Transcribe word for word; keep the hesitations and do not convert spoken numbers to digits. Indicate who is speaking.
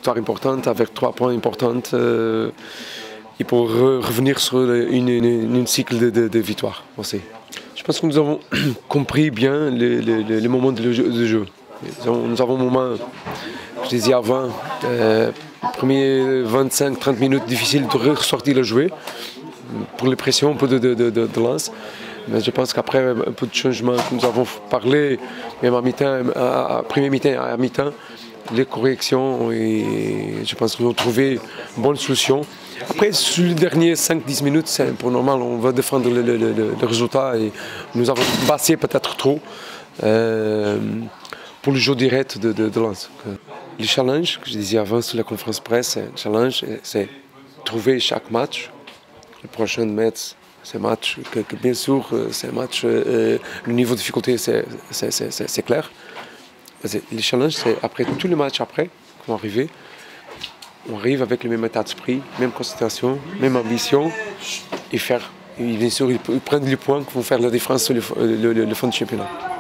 Speaker 1: victoire importante, avec trois points importants, euh, et pour re revenir sur une, une, une cycle de, de, de victoire aussi. Je pense que nous avons compris bien les, les, les moments de jeu. De jeu. Nous avons un moment, je disais avant, euh, premiers vingt-cinq trente minutes difficiles de ressortir le jouer pour les pressions, un peu de, de, de, de lance. Mais je pense qu'après un peu de changement que nous avons parlé, même à mi-temps, à, à premier mi-temps, à mi-temps, les corrections, et je pense qu'ils ont trouvé une bonne solution. Après, sur les derniers cinq dix minutes, c'est un peu normal, on va défendre le, le, le, le résultat et nous avons bassé peut-être trop euh, pour le jeu direct de, de, de Lens. Le challenge que je disais avant sur la conférence presse, le challenge, c'est trouver chaque match. Le prochain match, c'est un match que, que bien sûr, c'est un match, euh, le niveau de difficulté, c'est clair. Le challenge, c'est après tous les matchs après, qui vont arriver, on arrive avec le même état d'esprit, même concentration, même ambition, et faire, et bien sûr, ils prennent les points qui vont faire la différence sur le, le, le, le fond du championnat.